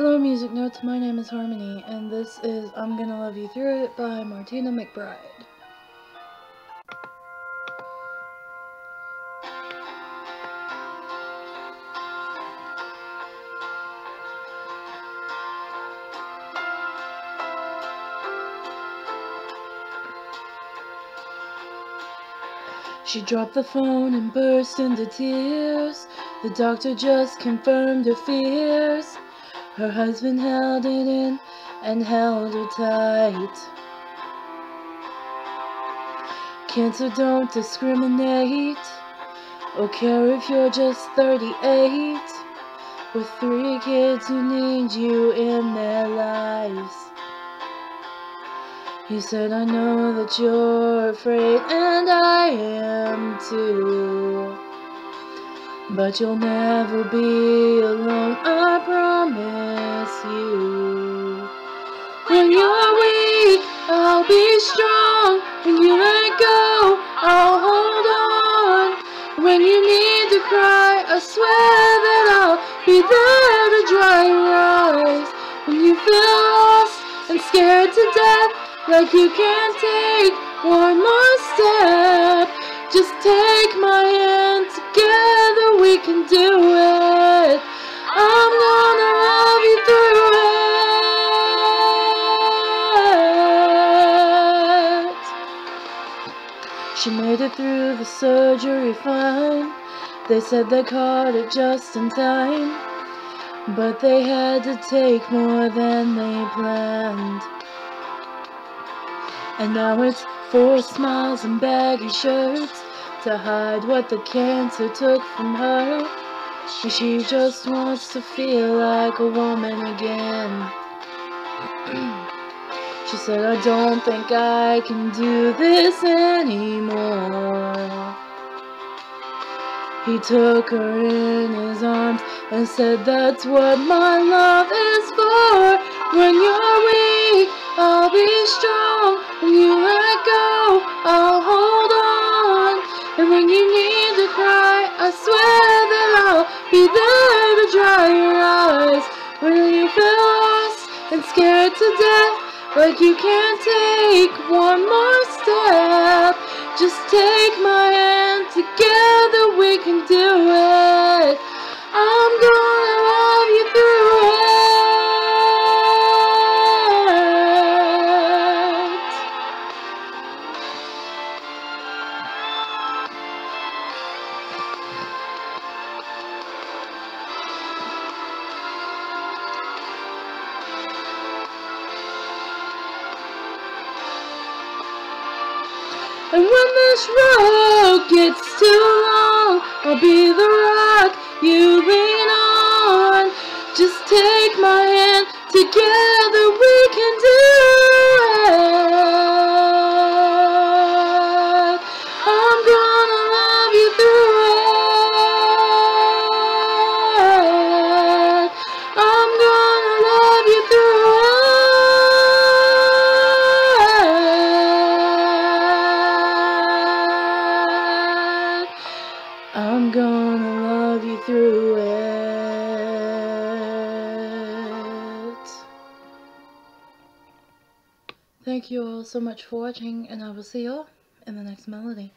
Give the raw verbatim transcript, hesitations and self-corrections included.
Hello Music Notes, my name is Harmony, and this is I'm Gonna Love You Through It by Martina McBride. She dropped the phone and burst into tears. The doctor just confirmed her fears. Her husband held it in and held her tight. Cancer don't discriminate or care if you're just thirty-eight, with three kids who need you in their lives. He said, I know that you're afraid, and I am too, but you'll never be alone, I promise you. When you're weak, I'll be strong. When you let go, I'll hold on. When you need to cry, I swear that I'll be there to dry your eyes. When you feel lost and scared to death, like you can't take one more step, just take my hand, together we can do it. I'm gonna love you through it. She made it through the surgery fine. They said they caught it just in time, but they had to take more than they planned. And now it's four smiles and baggy shirts to hide what the cancer took from her. And she just wants to feel like a woman again. She said, I don't think I can do this anymore. He took her in his arms and said, that's what my love is for. When you're weak, I'll be strong. When you let go, I'll hold on. And when you need to cry, I swear that I'll be there to dry your eyes. When you feel lost and scared to death, like you can't take one more step, just take my hand, together we can do it. I'm gonna love you through it. And when this road gets too long, I'll be the rock you lean on. Just take my hand, together we can do it. I'm gonna love you through it. I'm gonna love you through it. I'm gonna love you through it. Thank you all so much for watching, and I will see you all in the next melody.